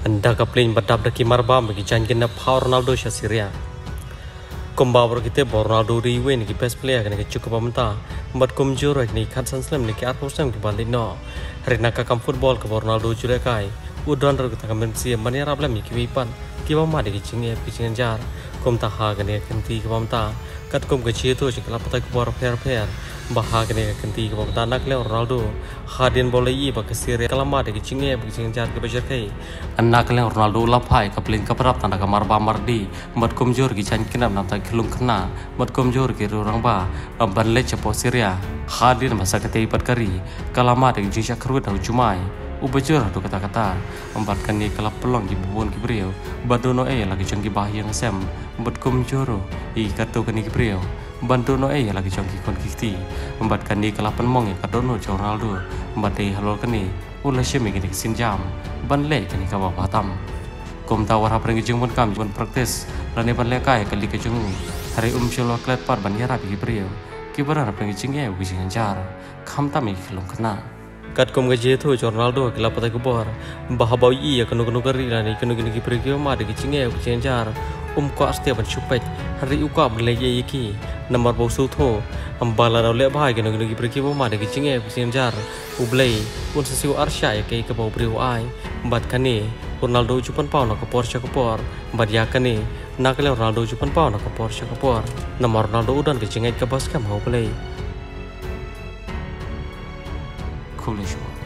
Anda kaplin badap daki marbam bagi jangan na power Ronaldo Syria. Kombawa kita Ronaldo riwe ni best player kan ke cukup amta. Bat komjur ni kan sanslam ni ke arposam ke balino. Hari nak kam football ke Ronaldo jure kai. Udan ro kita kam si mani rabla mi ki wipan. Ki ba ma de ki chinge pi chingan jar. Kom ta ha kan kan ti ke amta. Kat kom ke chi tu chikla pata ke bor fair. Bahag ni kan ti ke amta nak le Ronaldo. Hadin boleh i ba ke Syria kalama de ki chinge pi chingan jar ke bajar kai. Anak le Ronaldo lapai kaplin kaprap tanda kamar ba mardi. Bat komjur ki chan kinam nam ta khilung khna. Bat komjur ki rurang ba. Ban le chapo Syria. Hadin masa kete ipat kari. Kalama de jisha kru da jumai. Ubajur tu kata-kata membatkan ni kelap pelong di bubun kibriu bandono lagi jongki bahiyang sem membat komjoro I kartu kani kibriu bandono lagi jongki konkikti membatkan ni kelap penmong kadono Ronaldo membat halol kani ulah syemi kini sinjam ban le kani ka batam kom tawar hapreng jeng pun kam jeng praktis lane ban le kai kali ke jeng hari cholo klet par ban yara kibriu kibara hapreng jeng wijing jar kham tami khilong kena kat kom gaje tu Ronaldo kelapa tak bor bahabau I kanu kari lani kanu kini pergi ma de cinge cenjar ko setiap supet hari uka berleye iki nomor bosu tho ambala le bhai kanu pergi ma de cinge cenjar ublei pun sesiu arsya ke bau beriu ai bat kani Ronaldo jupan pau nak Porsche kapor bat ya kani nak le Ronaldo jupan pau nak Porsche kapor nomor Ronaldo udan ke cinge ke bas kam ho play Cool.